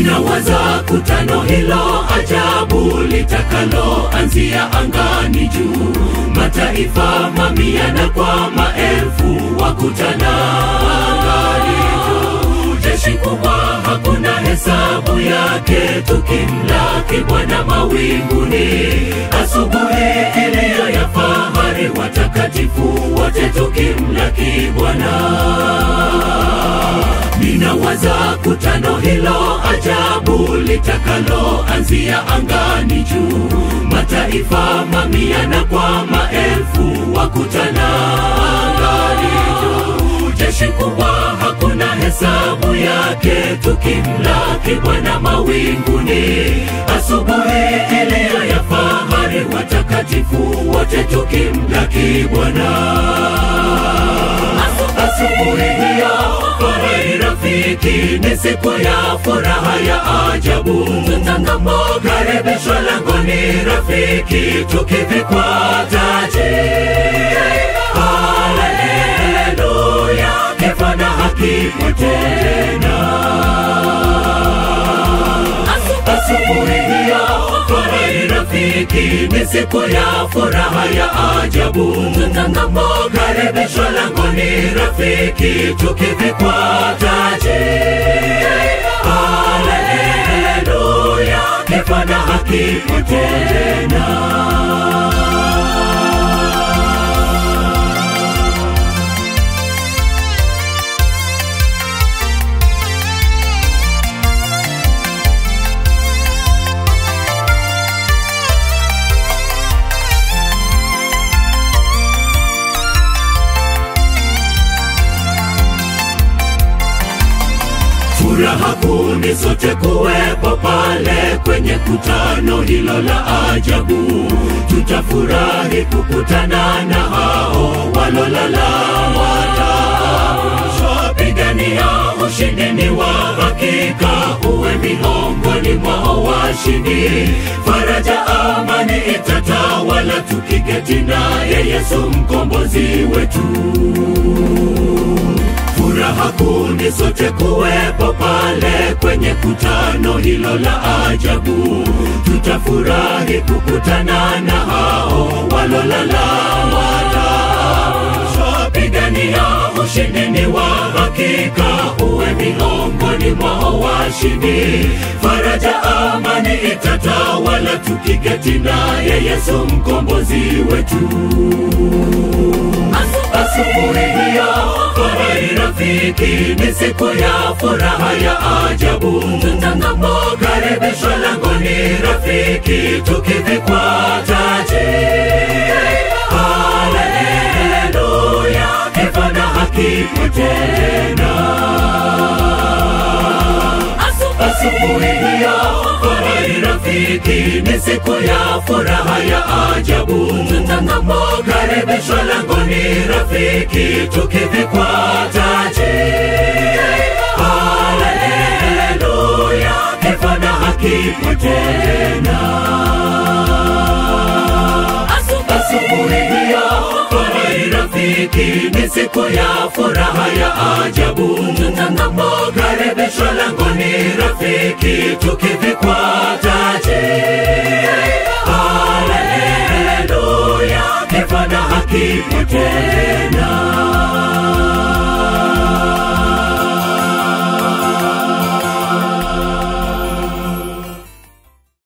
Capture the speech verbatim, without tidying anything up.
Ninawaza kutano hilo ajabu litakalo anzia angani juu. Mataifa mamia na kwa maelfu wakutana angani juu. Jeshi kubwa hakuna hesabu yake, tukimlaki Bwana mawinguni. Asubuhi iliyo ya fahari, watakatifu wote tukimlaki Bwana. Ninawaza kutano hilo ajabu litakalo anzia angani juu. Mataifa mamia na kwa maelfu wakutana angani juu. Jeshi kubwa hakuna hesabu yake, tukimlaki Bwana mawinguni. Asubuhi iliyo ya fahari, watakatifu wote tukimlaki Bwana. Asubuhi hiyo furahi rafiki, ni siku ya furaha ya ajabu. Tutakapokaribishwa langoni rafiki, tukivikwa taji. Haleluya, kifo na haki tena. Asubuhi hiyo furahi rafiki, ni siku ya furaha ya ajabu. Tutakapokaribishwa langoni rafiki, tukivikwa taji. Haleluya, kifo na haki tena. Furaha kuni sote kuwepo pale kwenye kutano hilo la ajabu. Tutafurahi kukutana na hao walolala wataamshwa. Pigania ushindi ni wa hakika, uwe miongoni mwa washindi. Faraja amani itatawala, tukiketi naye Yesu mkombozi wetu. Furaha kuni sote kuwepo pale kwenye kutano hilo la ajabu. Tutafurahi kukutana na hao walolala wataamshwa. Pigania ushindi ni wa hakika, uwe miongoni mwa washindi. Faraja amani itatawala, tukiketi naye Yesu mkombozi wetu. Asubuhi hiyo furahi rafiki, ni siku ya furaha ya ajabu. Tutakapokaribishwa langoni rafiki, tukivikwa taji. Haleluya, kifo na haki tena. Asubuhi hiyo furahi rafiki, ni siku ya furaha ya ajabu. Tutakapokaribishwa langoni rafiki, tukivikwa taji. Haleluya, kifo na haki tena. Asubuhi hiyo furahi rafiki, ni siku ya furaha ya ajabu. Tutakapokaribishwa langoni rafiki, tukivikwa taji. Haleluya, kifo na haki tena.